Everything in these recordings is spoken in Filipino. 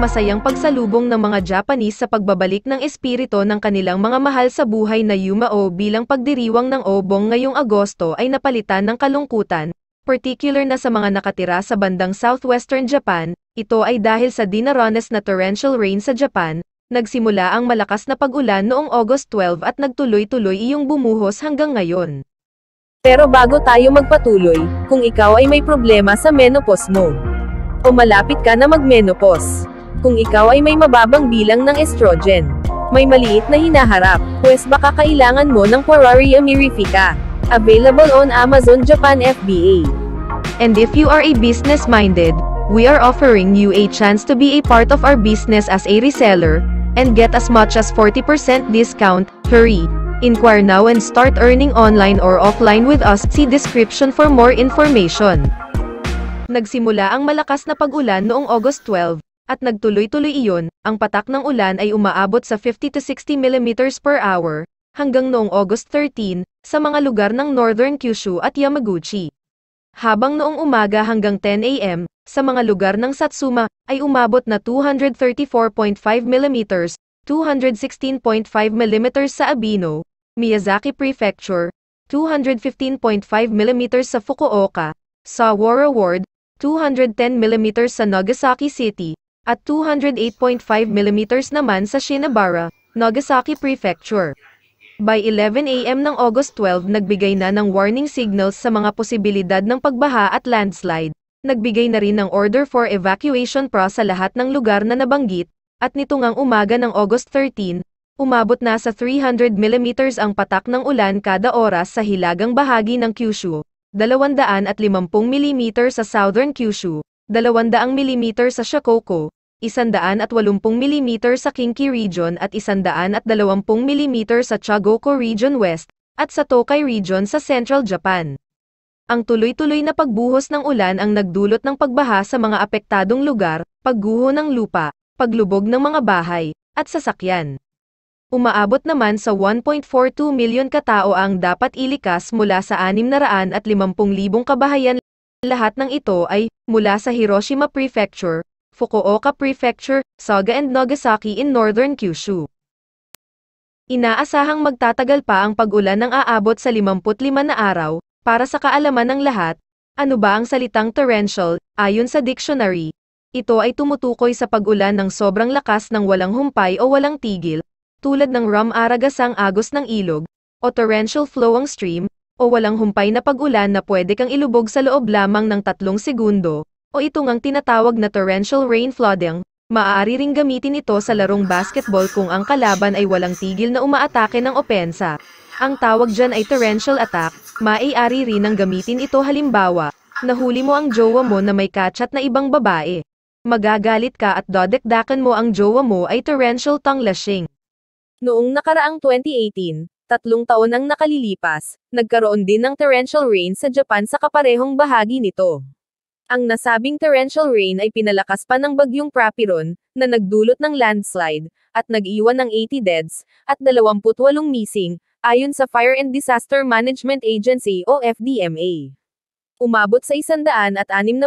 masayang pagsalubong ng mga Japanese sa pagbabalik ng espiritu ng kanilang mga mahal sa buhay na Yumao bilang pagdiriwang ng Obong ngayong Agosto ay napalitan ng kalungkutan, particular na sa mga nakatira sa bandang southwestern Japan. Ito ay dahil sa dinaranas na torrential rain sa Japan. Nagsimula ang malakas na pag-ulan noong August 12 at nagtuloy-tuloy iyong bumuhos hanggang ngayon. Pero bago tayo magpatuloy, kung ikaw ay may problema sa menopause mo, o malapit ka na mag-menopause, kung ikaw ay may mababang bilang ng estrogen, may maliit na hinaharap, pues baka kailangan mo ng Pueraria mirifica. Available on Amazon Japan FBA. And if you are a business-minded, we are offering you a chance to be a part of our business as a reseller, and get as much as 40% discount. Hurry! Inquire now and start earning online or offline with us. See description for more information. Nagsimula ang malakas na pag-ulan noong August 12, at nagtuloy-tuloy iyon. Ang patak ng ulan ay umaabot sa 50 to 60 mm per hour, hanggang noong August 13, sa mga lugar ng Northern Kyushu at Yamaguchi. Habang noong umaga hanggang 10 a.m., sa mga lugar ng Satsuma, ay umabot na 234.5 mm, 216.5 mm sa Abino, Miyazaki Prefecture, 215.5 mm sa Fukuoka, Sawara Ward, 210 mm sa Nagasaki City, at 208.5 mm naman sa Shinabara, Nagasaki Prefecture. By 11 a.m. ng August 12 nagbigay na ng warning signals sa mga posibilidad ng pagbaha at landslide. Nagbigay na rin ng order for evacuation sa lahat ng lugar na nabanggit, at nito ngang umaga ng August 13, umabot na sa 300 mm ang patak ng ulan kada oras sa hilagang bahagi ng Kyushu, 250 mm sa Southern Kyushu, 200 mm sa Shikoku, 180 mm sa Kinki Region at 120 mm sa Chagoku Region West, at sa Tokai Region sa Central Japan. Ang tuloy-tuloy na pagbuhos ng ulan ang nagdulot ng pagbaha sa mga apektadong lugar, pagguho ng lupa, paglubog ng mga bahay, at sasakyan. Umaabot naman sa 1.42 milyon katao ang dapat ilikas mula sa 650,000 kabahayan. Lahat ng ito ay mula sa Hiroshima Prefecture, Fukuoka Prefecture, Saga and Nagasaki in Northern Kyushu. Inaasahang magtatagal pa ang pag-ulan ng aabot sa 55 na araw. Para sa kaalaman ng lahat, ano ba ang salitang torrential? Ayon sa dictionary, ito ay tumutukoy sa pag-ulan ng sobrang lakas ng walang humpay o walang tigil, tulad ng ram-aragasang agos ng ilog, o torrential flowing stream, o walang humpay na pag-ulan na pwede kang ilubog sa loob lamang ng 3 segundo, o ito ngang tinatawag na torrential rain flooding. Maaari ring gamitin ito sa larong basketball kung ang kalaban ay walang tigil na umaatake ng opensa. Ang tawag dyan ay torrential attack. Maaari rin ang gamitin ito halimbawa, nahuli mo ang jowa mo na may kachat na ibang babae. Magagalit ka at dodekdakan mo ang jowa mo ay torrential tongue lashing. Noong nakaraang 2018, 3 taon ang nakalilipas, nagkaroon din ng torrential rain sa Japan sa kaparehong bahagi nito. Ang nasabing torrential rain ay pinalakas pa ng bagyong Prapiron, na nagdulot ng landslide, at nag-iwan ng 80 deaths, at 28 missing, ayon sa Fire and Disaster Management Agency o FDMA. Umabot sa 160,000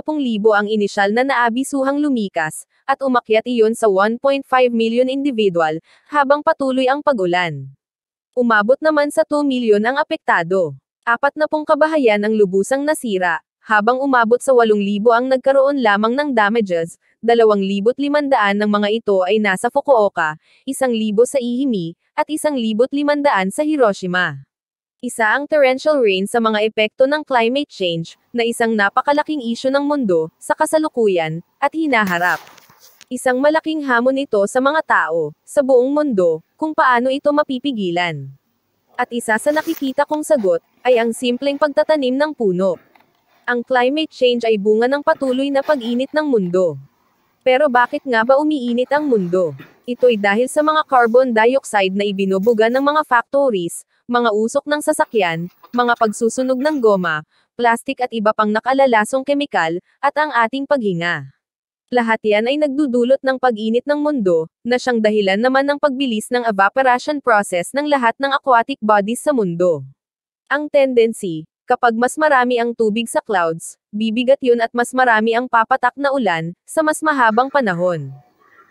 ang inisyal na naabisuhang lumikas, at umakyat iyon sa 1.5 million individual, habang patuloy ang pag-ulan. Umabot naman sa 2 milyon ang apektado. 40 kabahayan ang lubusang nasira, habang umabot sa 8,000 ang nagkaroon lamang ng damages, 2,500 ng mga ito ay nasa Fukuoka, 1,000 sa Ehime, at 1,500 sa Hiroshima. Isa ang torrential rain sa mga epekto ng climate change, na isang napakalaking isyu ng mundo, sa kasalukuyan, at hinaharap. Isang malaking hamon ito sa mga tao, sa buong mundo, kung paano ito mapipigilan. At isa sa nakikita kong sagot, ay ang simpleng pagtatanim ng puno. Ang climate change ay bunga ng patuloy na pag-init ng mundo. Pero bakit nga ba umiinit ang mundo? Ito'y dahil sa mga carbon dioxide na ibinubuga ng mga factories, mga usok ng sasakyan, mga pagsusunog ng goma, plastik at iba pang nakalalasong kemikal, at ang ating paghinga. Lahat yan ay nagdudulot ng pag-init ng mundo, na siyang dahilan naman ng pagbilis ng evaporation process ng lahat ng aquatic bodies sa mundo. Ang tendency, kapag mas marami ang tubig sa clouds, bibigat yun at mas marami ang papatak na ulan, sa mas mahabang panahon.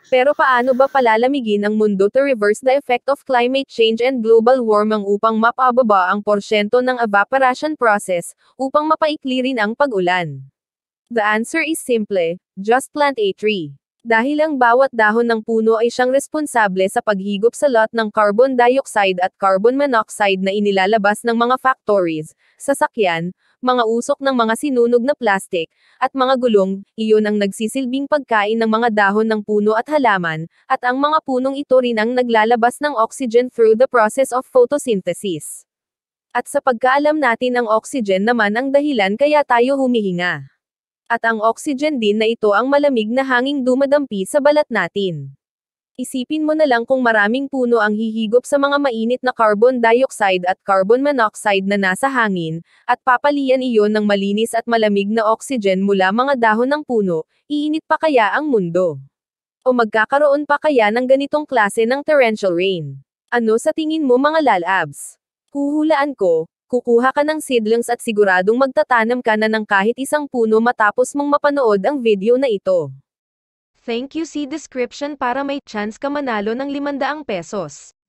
Pero paano ba palalamigin ang mundo to reverse the effect of climate change and global warming upang mapababa ang porsyento ng evaporation process, upang mapaikli rin ang pag-ulan? The answer is simple, just plant a tree. Dahil ang bawat dahon ng puno ay siyang responsable sa paghigop sa lot ng carbon dioxide at carbon monoxide na inilalabas ng mga factories, sasakyan, mga usok ng mga sinunog na plastic, at mga gulong, iyon ang nagsisilbing pagkain ng mga dahon ng puno at halaman, at ang mga punong ito rin ang naglalabas ng oxygen through the process of photosynthesis. At sa pagkaalam natin ang oxygen naman ang dahilan kaya tayo humihinga. At ang oxygen din na ito ang malamig na hanging dumadampi sa balat natin. Isipin mo na lang kung maraming puno ang hihigop sa mga mainit na carbon dioxide at carbon monoxide na nasa hangin, at papalian iyon ng malinis at malamig na oxygen mula mga dahon ng puno, iinit pa kaya ang mundo? O magkakaroon pa kaya ng ganitong klase ng torrential rain? Ano sa tingin mo mga lalabs? Huhulaan ko, kukuha ka ng seedlings at siguradong magtatanam ka na ng kahit isang puno matapos mong mapanood ang video na ito. Thank you, see description para may chance ka manalo ng ₱500.